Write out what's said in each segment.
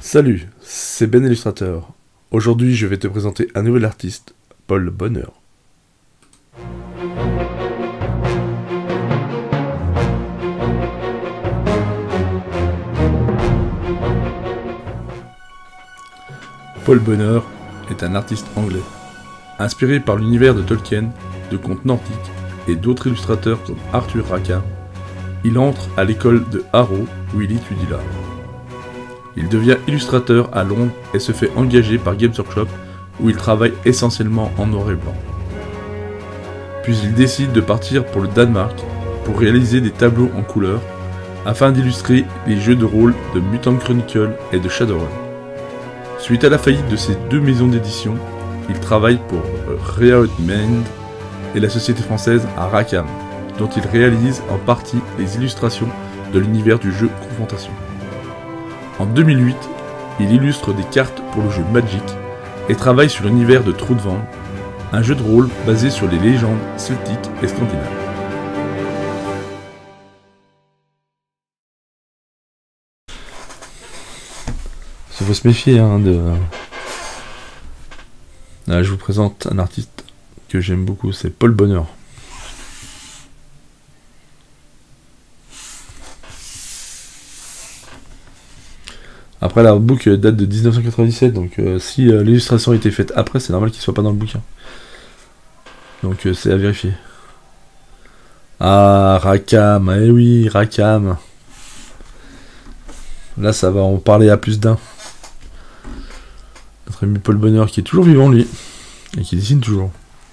Salut, c'est Ben Illustrateur. Aujourd'hui, je vais te présenter un nouvel artiste, Paul Bonheur. Paul Bonheur est un artiste anglais. Inspiré par l'univers de Tolkien, de contes nordiques et d'autres illustrateurs comme Arthur Rackham, il entre à l'école de Harrow où il étudie l'art. Il devient illustrateur à Londres et se fait engager par Games Workshop où il travaille essentiellement en noir et blanc. Puis il décide de partir pour le Danemark pour réaliser des tableaux en couleur afin d'illustrer les jeux de rôle de Mutant Chronicle et de Shadowrun. Suite à la faillite de ces deux maisons d'édition, il travaille pour Riot Mind et la société française Rackham, dont il réalise en partie les illustrations de l'univers du jeu Confrontation. En 2008, il illustre des cartes pour le jeu Magic et travaille sur l'univers de Trudvang, un jeu de rôle basé sur les légendes celtiques et scandinaves. Il faut se méfier de... Là, je vous présente un artiste que j'aime beaucoup, c'est Paul Bonheur. Après, l'artbook date de 1997, donc si l'illustration a été faite après, c'est normal qu'il soit pas dans le bouquin. Donc c'est à vérifier. Ah, Rackham, eh oui, Rackham. Là, ça va en parler à plus d'un. Notre ami Paul Bonheur qui est toujours vivant, lui, et qui dessine toujours.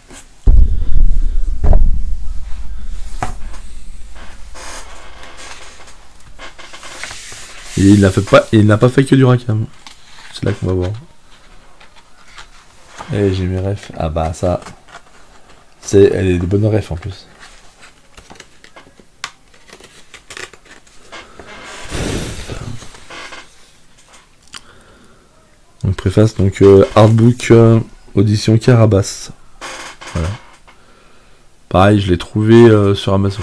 Et il n'a pas fait que du Rackham. C'est là qu'on va voir. Et j'ai mes refs. Ah bah ça. Elle est de bonnes refs en plus. Donc préface, donc artbook audition Carabas. Voilà. Pareil, je l'ai trouvé sur Amazon.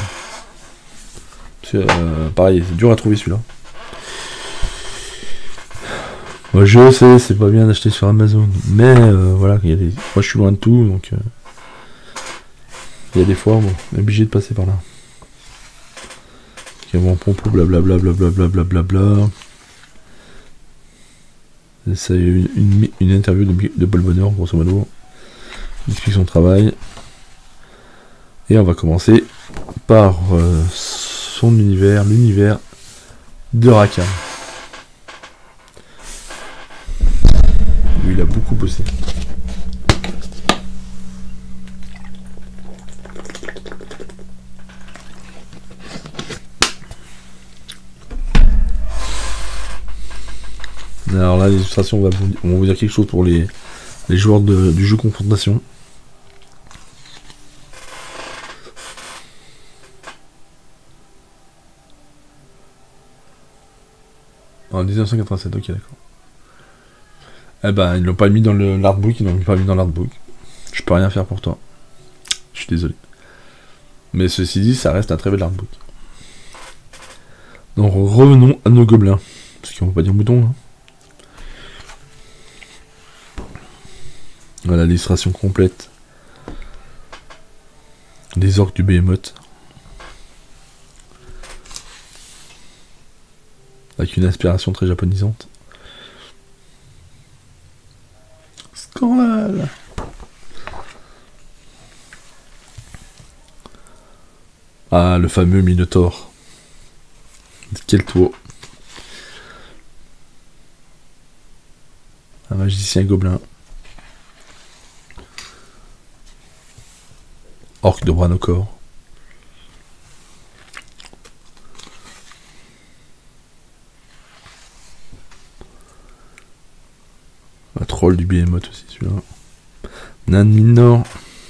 Pareil, c'est dur à trouver celui-là. Moi je sais, c'est pas bien d'acheter sur Amazon, mais voilà, moi je suis loin de tout, donc il y a des fois, bon, on est obligé de passer par là. Ok, bon, pompo, blablabla, blablabla. C'est une interview de Paul Bonheur, grosso modo. Il explique son travail. Et on va commencer par son univers, l'univers de Rackham. Lui, il a beaucoup bossé. Alors là, l'illustration, on va vous dire quelque chose pour les joueurs du jeu Confrontation. En 1987, ok, d'accord. Eh ben, ils l'ont pas mis dans l'artbook, ils l'ont pas mis dans l'artbook. Je peux rien faire pour toi. Je suis désolé. Mais ceci dit, ça reste un très bel artbook. Donc revenons à nos gobelins. Parce qu'on va pas dire moutons. Hein. Voilà l'illustration complète. Des orques du Behemoth. Avec une inspiration très japonisante. Scandale! Ah, le fameux Minotaure. Quel tour! Un magicien gobelin. Orque de Branocor. Un troll du Behemoth aussi, celui-là. Nan Minor.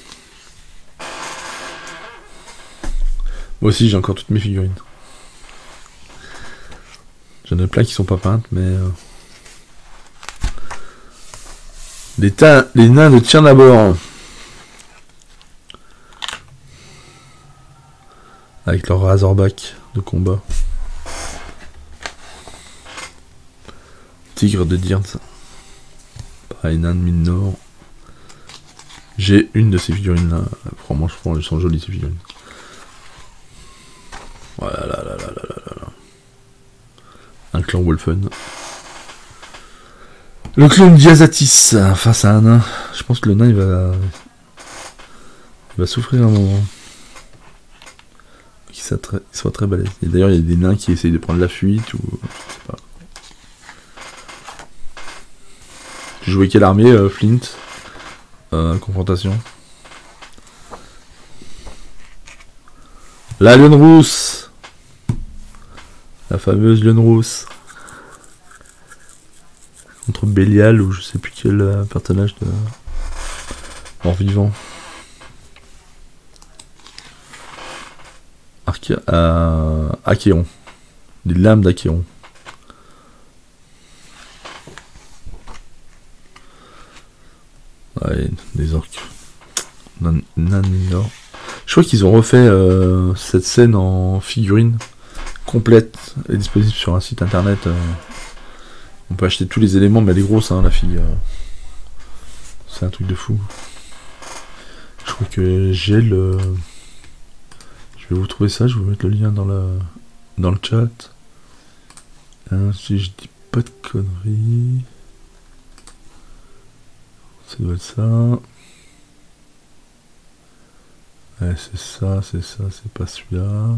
Moi aussi, j'ai encore toutes mes figurines. J'en ai plein qui sont pas peintes, mais... Les nains de Tchernabor. Avec leur Razorback de combat. tigre de Dirns. Pareil, nain de mine nord. J'ai une de ces figurines là. Franchement, elles sont jolies ces figurines. Voilà, là. Un clan Wolfen. Le clone Diazatis face à un nain. Je pense que le nain il va souffrir un moment. Qu'il soit très balèze. Et d'ailleurs il y a des nains qui essayent de prendre la fuite ou je sais pas. Tu jouais quelle armée, Flint? Confrontation. La lionne rousse. La fameuse lionne rousse. Contre Bélial ou je sais plus quel personnage de mort vivant. Achéron. Les lames d'Achéron. Ouais, des orques. Nanor. Je crois qu'ils ont refait cette scène en figurine complète et disponible sur un site internet. On peut acheter tous les éléments, mais elle est grosse, hein, la fille. C'est un truc de fou. Je crois que j'ai le... Je vais vous trouver ça, je vais vous mettre le lien dans le chat. Si je dis pas de conneries... Ça doit être ça. Ouais, c'est ça, c'est pas celui-là.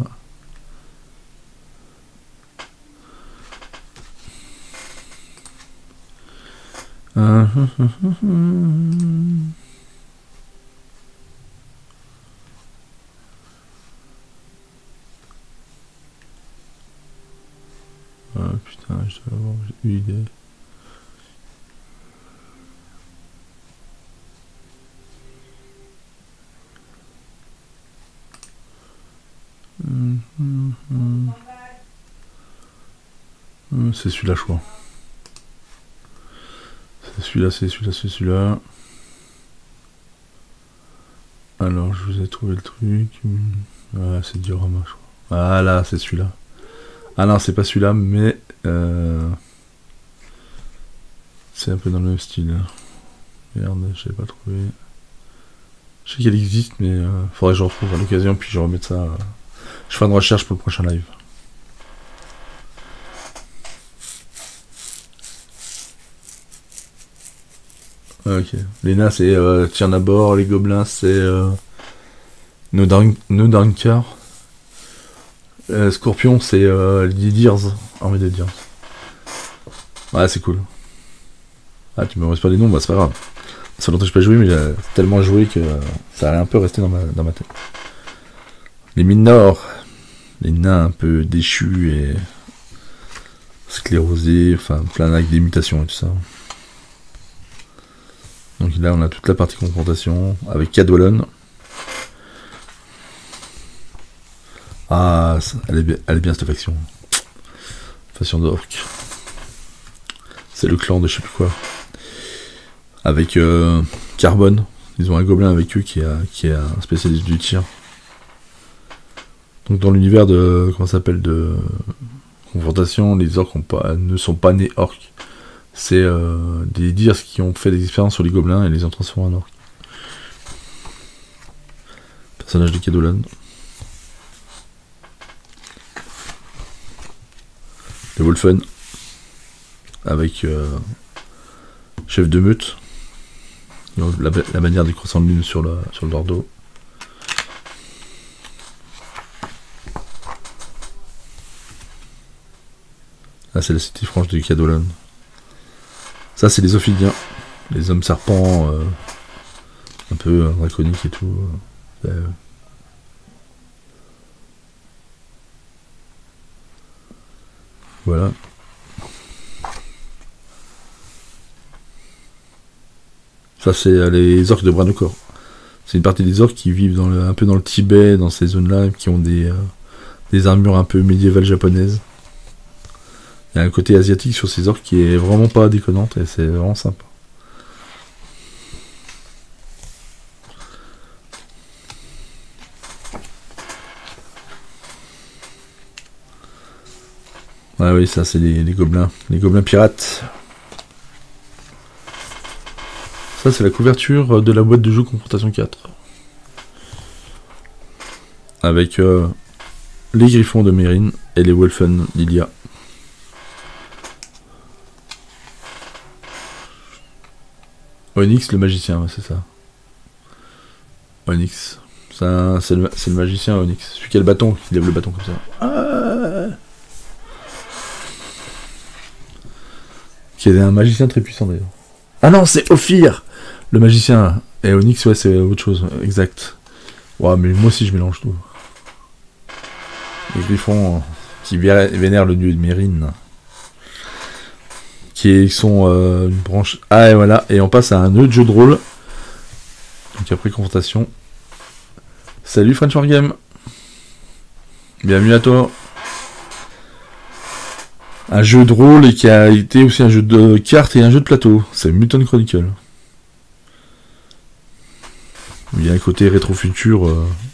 Ah putain, je dois avoir eu l'idée. C'est celui-là, je crois. C'est celui-là. Alors, je vous ai trouvé le truc. Ah, c'est diorama, je crois. Voilà, c'est celui-là. Ah non, c'est pas celui-là, mais... c'est un peu dans le même style. Merde, je l'ai pas trouvé. Je sais qu'elle existe, mais faudrait que je retrouve à l'occasion, puis je remette ça... Je ferai une recherche pour le prochain live. Ok. Les nains, c'est Tyrnabor, les gobelins, c'est Nodankar. Scorpion, c'est les Dirs, armée des Dirs. Ouais, c'est cool. Ah, tu me restes pas les noms, bah c'est pas grave. Ça fait longtemps que je n'ai pas joué, mais j'ai tellement joué que ça allait un peu rester dans ma tête. Les mines nord, les nains un peu déchus et sclérosés, enfin plein avec des mutations et tout ça. Donc là on a toute la partie confrontation avec Cadwallon. Ah, elle est bien cette faction. Faction d'orc. C'est le clan de je sais plus quoi. Avec Carbone. Ils ont un gobelin avec eux qui est un spécialiste du tir. Donc dans l'univers de... comment ça s'appelle, de confrontation, les orcs ne sont pas nés orcs. C'est des Dirs qui ont fait des expériences sur les gobelins et les ont transformés en orcs. Personnage de Cadwallon. Les Wolfen. Avec chef de meute. La manière du croissant de lune sur le dordo. Là c'est la cité franche de Cadwallon. Ça c'est les Ophidiens. Les hommes serpents un peu draconiques et tout. Voilà. Ça c'est les orques de Branokor. C'est une partie des orques qui vivent un peu dans le Tibet, dans ces zones-là, qui ont des armures un peu médiévales japonaises. Il y a un côté asiatique sur ces orques qui est vraiment pas déconnante et c'est vraiment sympa. Ah oui, ça c'est les gobelins. Les gobelins pirates. Ça, c'est la couverture de la boîte de jeu Confrontation 4. Avec les griffons de Mérine et les Wolfen d'Ilia. Onyx, le magicien, ouais, c'est ça. Onyx. C'est le magicien Onyx. Celui qui a le bâton, qui lève le bâton comme ça. Qui est un magicien très puissant d'ailleurs. Ah non, c'est Ophir, le magicien. Et Onyx, ouais, c'est autre chose, exact. Ouais, mais moi aussi je mélange tout. Les griffons qui vénèrent le dieu de Mérine. Qui sont une branche. Ah, et voilà, et on passe à un autre jeu de rôle. Donc après confrontation. Salut French Wargame. Bienvenue à toi. Un jeu de rôle et qui a été aussi un jeu de cartes et un jeu de plateau. C'est Mutant Chronicle. Il y a un côté rétro-futur.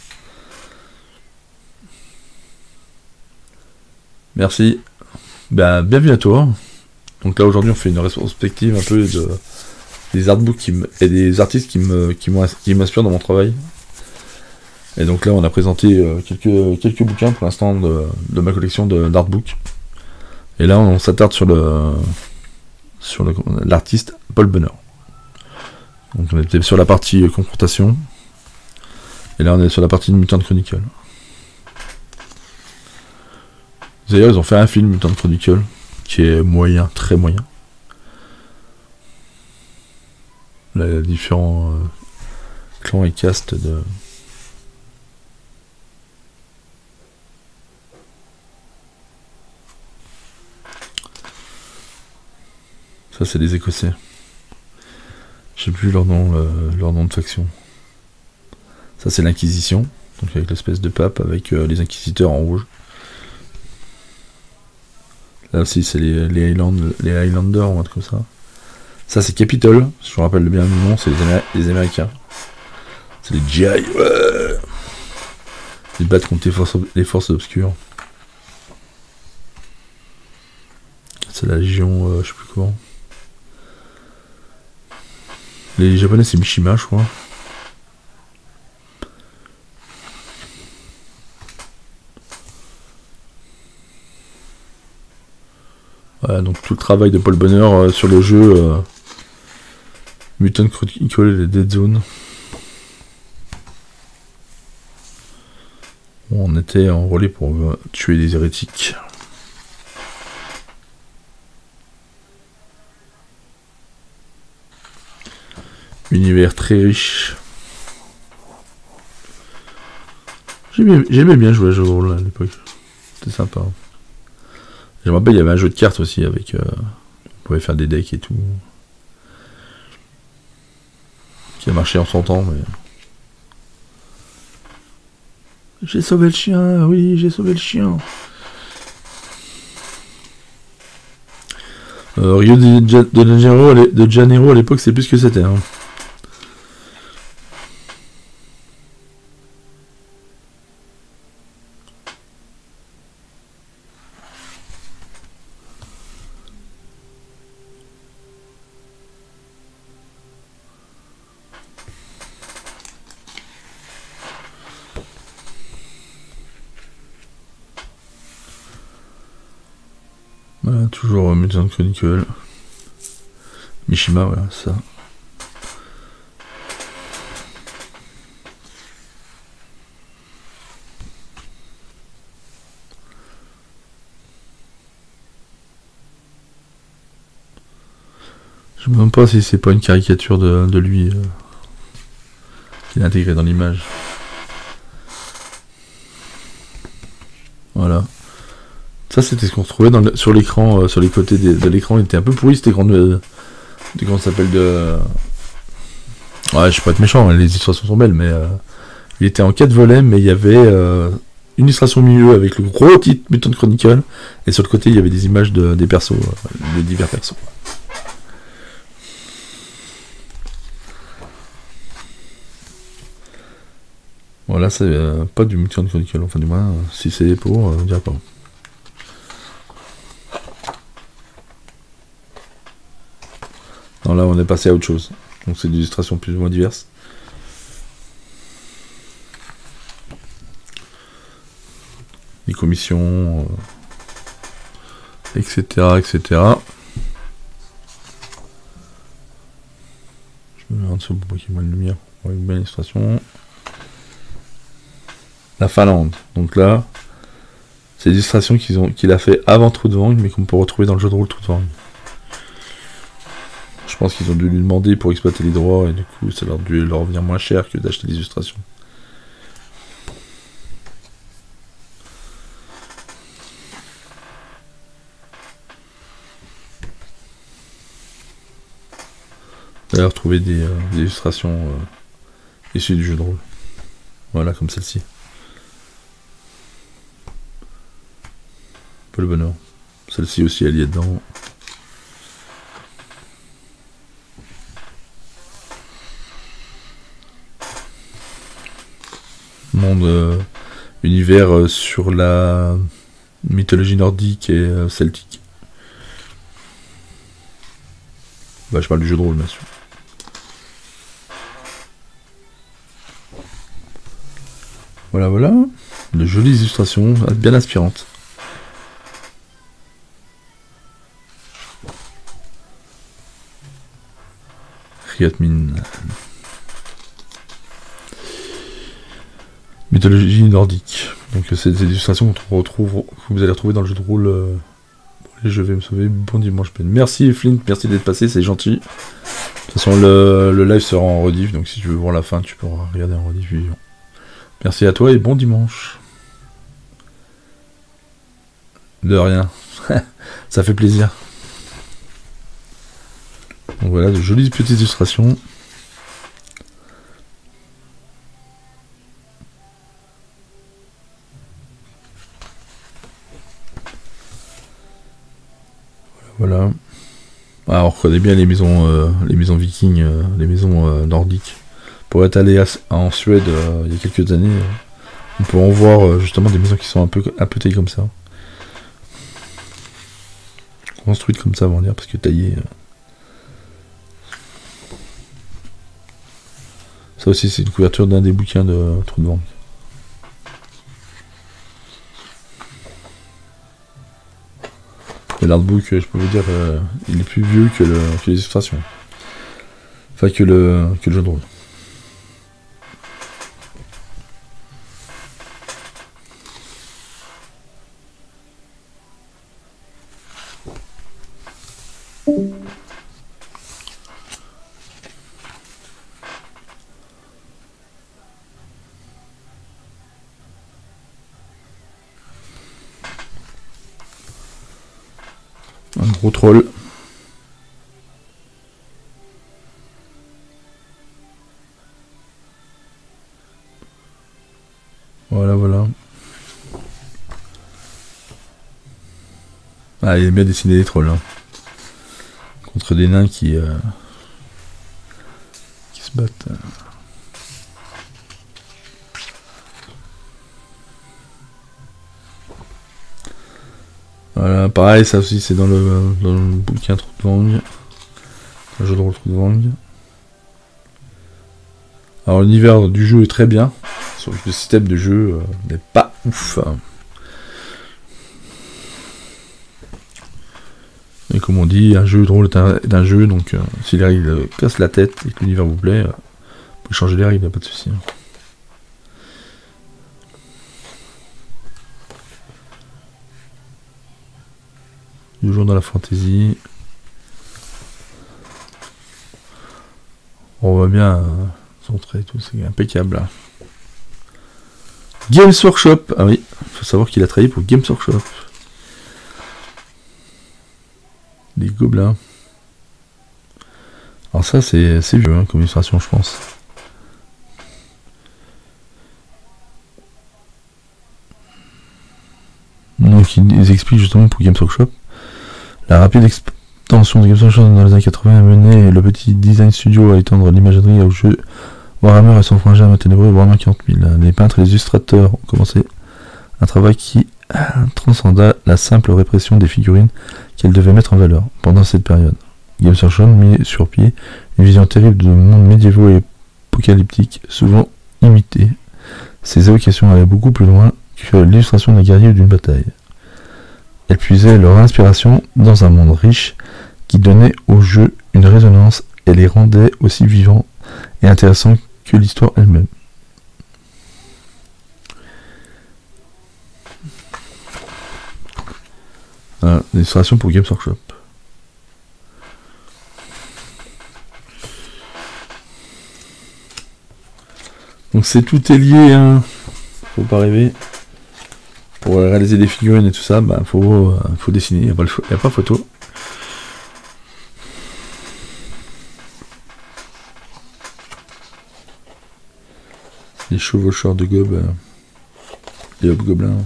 Merci. Ben, bienvenue à toi. Donc là aujourd'hui on fait une rétrospective un peu des artbooks et des artistes qui m'inspirent dans mon travail. Et donc là on a présenté quelques bouquins pour l'instant de ma collection d'artbooks. Et là on s'attarde sur l'artiste Paul Bonheur. Donc on était sur la partie confrontation. Et là on est sur la partie Mutant Chronicle. D'ailleurs ils ont fait un film Mutant Chronicle qui est moyen, très moyen. Là, il y a différents clans et castes de... Ça c'est des Écossais. Je sais plus leur nom de faction. Ça c'est l'Inquisition, donc avec l'espèce de pape avec les inquisiteurs en rouge. Là aussi c'est les Highlanders ou un truc comme ça. Ça c'est Capitol, si je me rappelle bien le nom, c'est les Américains. C'est les GI, ouais. Ils battent contre les forces obscures. C'est la Légion, je sais plus comment. Les Japonais c'est Mishima je crois. Voilà, donc tout le travail de Paul Bonheur sur le jeu Mutant Chronicle et Dead Zone. On était enrôlé pour tuer des hérétiques. Univers très riche. J'aimais bien jouer à ce jeu de rôle à l'époque. C'était sympa. Je me rappelle, il y avait un jeu de cartes aussi avec... on pouvait faire des decks et tout. Qui a marché en son temps, mais... J'ai sauvé le chien, oui, j'ai sauvé le chien. Rio de Janeiro à l'époque, c'est plus ce que c'était. Hein. Voilà, toujours Mutant Chronicle. Mishima, voilà, ça. Je me demande pas si c'est pas une caricature de lui qu'il a intégré dans l'image. Voilà. Ça c'était ce qu'on retrouvait sur l'écran, sur les côtés de l'écran, il était un peu pourri cet écran comment ça s'appelle Ouais, je vais pas être méchant, les illustrations sont belles, mais il était en 4 volets, mais il y avait une illustration au milieu avec le gros titre Mutant Chronicle, et sur le côté il y avait des images des persos, de divers persos. Voilà, c'est pas du Mutant Chronicle, enfin du moins, si c'est pour, on dirait pas. Non, là on est passé à autre chose. Donc c'est des illustrations plus ou moins diverses. Les commissions, etc., etc. Je me mets en dessous pour qu'il y ait moins de lumière. Une belle illustration. La Finlande. Donc là, c'est des illustrations qu'il a fait avant Trudvang, mais qu'on peut retrouver dans le jeu de rôle Trudvang. Je pense qu'ils ont dû lui demander pour exploiter les droits, et du coup, ça leur a dû leur revenir moins cher que d'acheter des illustrations. D'ailleurs, trouver des illustrations issues du jeu de rôle. Voilà, comme celle-ci. Un peu le bonheur. Celle-ci aussi, elle y est dedans. Monde univers sur la mythologie nordique et celtique. Bah, je parle du jeu de rôle, bien sûr. Voilà, voilà. De jolies illustrations, bien inspirantes. Riatmin. Mythologie nordique. Donc c'est des illustrations qu'on retrouve, que vous allez retrouver dans le jeu de rôle. Je vais me sauver. Bon dimanche. Merci Flint, merci d'être passé, c'est gentil. De toute façon, le live sera en rediff, donc si tu veux voir la fin, tu pourras regarder en rediffusion. Merci à toi et bon dimanche. De rien. Ça fait plaisir. Donc voilà, de jolies petites illustrations. Voilà. Ah, on reconnaît bien les maisons vikings, les maisons nordiques. Pour être allé en Suède il y a quelques années, on peut en voir justement des maisons qui sont un peu taillées comme ça. Construites comme ça, on va dire, parce que taillées. Ça aussi, c'est une couverture d'un des bouquins de Trudvang. Et l'artbook, je peux vous dire, il est plus vieux que les illustrations. Enfin, que le jeu de rôle. Un gros troll. Voilà, voilà. Ah, il aime bien dessiner les trolls. Hein. Contre des nains qui se battent. Voilà, pareil, ça aussi c'est dans le bouquin Trudvang. Un jeu de rôle Trudvang. Alors l'univers du jeu est très bien. Sauf que le système de jeu n'est pas ouf. Et comme on dit, un jeu de rôle est un jeu, donc si les règles cassent la tête et que l'univers vous plaît, vous pouvez changer les règles, il n'y a pas de souci. Toujours dans la fantasy. On voit bien son trait et tout, c'est impeccable. Là. Games Workshop, ah oui, il faut savoir qu'il a travaillé pour Games Workshop. Des gobelins. Alors ça c'est vieux hein, comme illustration je pense. Donc ils expliquent justement pour Games Workshop. La rapide extension de Games Workshop dans les années 80 a mené le petit design studio à étendre l'imagerie au jeu Warhammer et son frangin ténébreux Warhammer 40 000. Les peintres et les illustrateurs ont commencé un travail qui transcenda la simple répression des figurines qu'elles devaient mettre en valeur pendant cette période. Games Workshop mit sur pied une vision terrible de mondes médiévaux et apocalyptiques, souvent imitée. Ces évocations allaient beaucoup plus loin que l'illustration d'un guerrier ou d'une bataille. Elles puisaient leur inspiration dans un monde riche qui donnait au jeu une résonance et les rendait aussi vivants et intéressants que l'histoire elle-même. L'illustration pour Games Workshop. Donc tout est lié, hein. Faut pas rêver. Pour réaliser des figurines et tout ça, bah faut dessiner, y a pas photo. Les chevaucheurs de gob, les hobgoblins.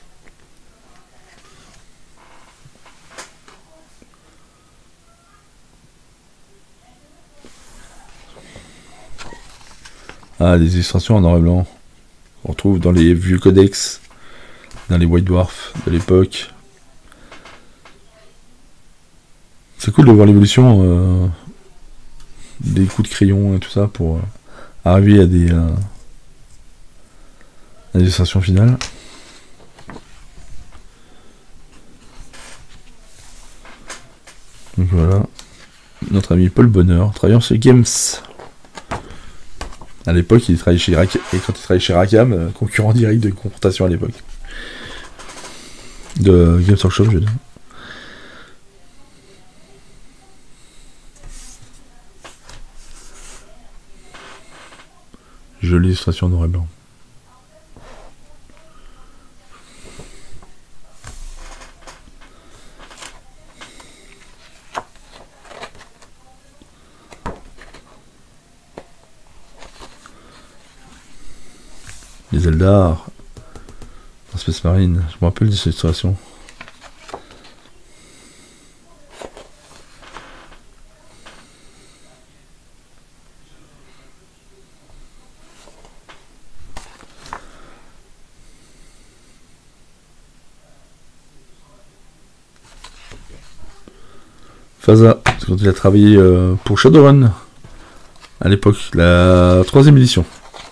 Ah, des illustrations en noir et blanc. On retrouve dans les vieux codex, dans les White Dwarfs de l'époque. C'est cool de voir l'évolution des coups de crayon et tout ça pour arriver à des illustrations finales. Donc voilà, notre ami Paul Bonheur, travaillant chez Games. À l'époque, il travaillait chez Rackham, et quand il travaillait chez Rackham, concurrent direct de Confrontation à l'époque. De Games Workshop, je veux dire. Jolie illustration noir et blanc. Les Eldar, dans Space Marine, je me rappelle de cette illustration. Faza, quand il a travaillé pour Shadowrun à l'époque, la 3ème édition.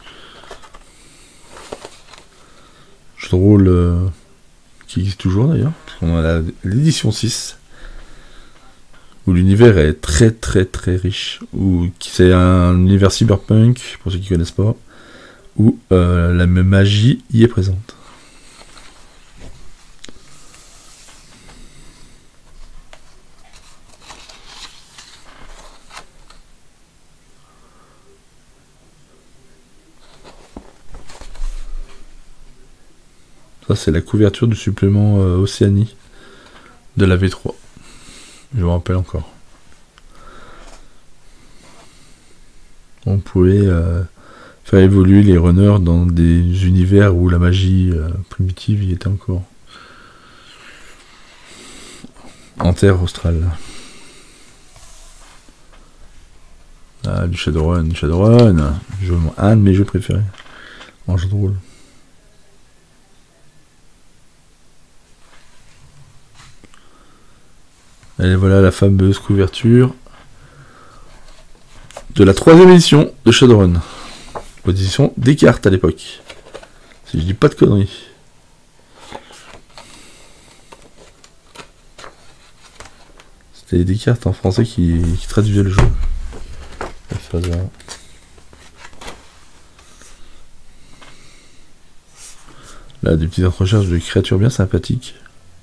Jeu de rôle qui existe toujours d'ailleurs, puisqu'on a l'édition 6, où l'univers est très très très riche, où c'est un univers cyberpunk, pour ceux qui ne connaissent pas, où la même magie y est présente. Ça, c'est la couverture du supplément Océanie de la V3. Je me rappelle encore. On pouvait faire évoluer les runners dans des univers où la magie primitive y était encore. En terre australe. Ah, du Shadowrun. Shadowrun, un de mes jeux préférés en jeu de rôle. Et voilà la fameuse couverture de la 3ème édition de Shadowrun. Édition Descartes à l'époque. Si je dis pas de conneries. C'était Descartes en français qui traduisait le jeu. Là, des petites recherches de créatures bien sympathiques.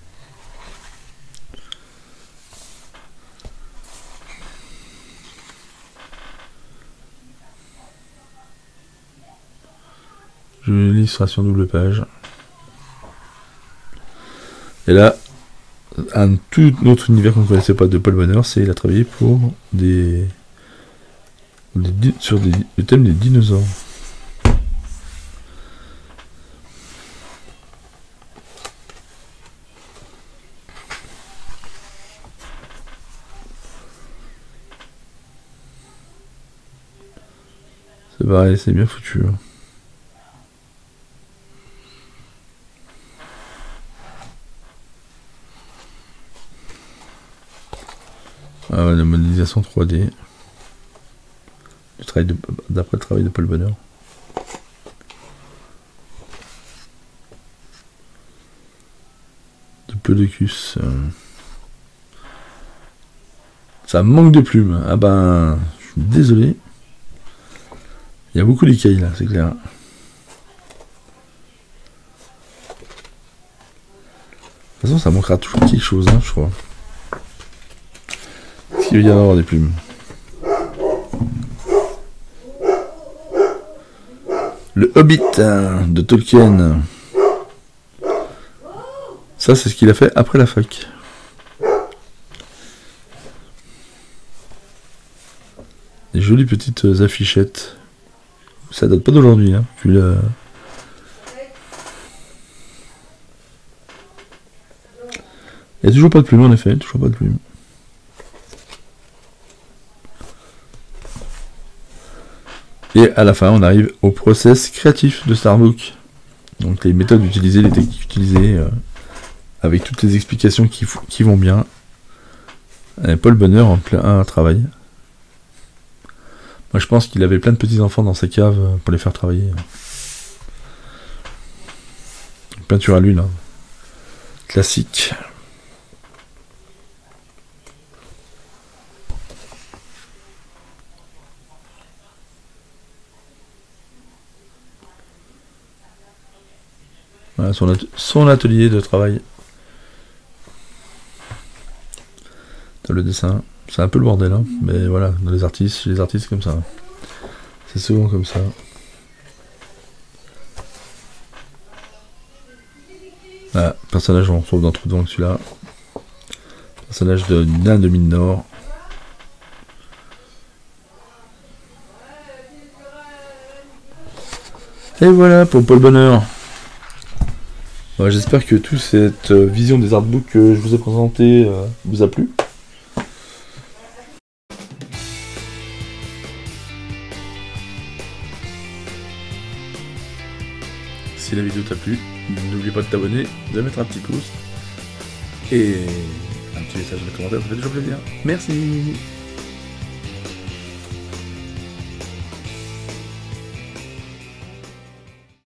L'illustration double page. Et là, un tout autre univers qu'on ne connaissait pas de Paul Bonheur, c'est il a travaillé pour sur le thème des dinosaures. C'est pareil, c'est bien foutu. Ah ouais, la modélisation 3D. d'après le travail de Paul Bonheur. De Plodocus. Ça manque de plumes. Ah ben, je suis désolé. Il y a beaucoup d'écailles là, c'est clair. De toute façon, ça manquera toujours quelque chose, hein, je crois. Est-ce qu'il va y avoir des plumes? Le Hobbit de Tolkien. Ça, c'est ce qu'il a fait après la fac. Des jolies petites affichettes. Ça date pas d'aujourd'hui, hein. Puis là... Il n'y a toujours pas de plume, en effet, toujours pas de plume. Et à la fin, on arrive au process créatif de Starbook. Donc les méthodes utilisées, les techniques utilisées, avec toutes les explications qui vont bien. Et Paul Bonheur en plein travail. Moi je pense qu'il avait plein de petits enfants dans sa cave pour les faire travailler. Peinture à l'huile, hein. Classique. Voilà son atelier de travail. Dans le dessin. C'est un peu le bordel, hein, mais voilà, dans les artistes, chez les artistes comme ça. C'est souvent comme ça. Ah, personnage, on retrouve dans Trou de Vent celui-là. Personnage de nain de mine nord. Et voilà pour Paul Bonheur. Bon, j'espère que toute cette vision des artbooks que je vous ai présenté vous a plu. Si la vidéo t'a plu, n'oublie pas de t'abonner, de mettre un petit pouce et un petit message dans les commentaires, ça fait toujours plaisir. Merci.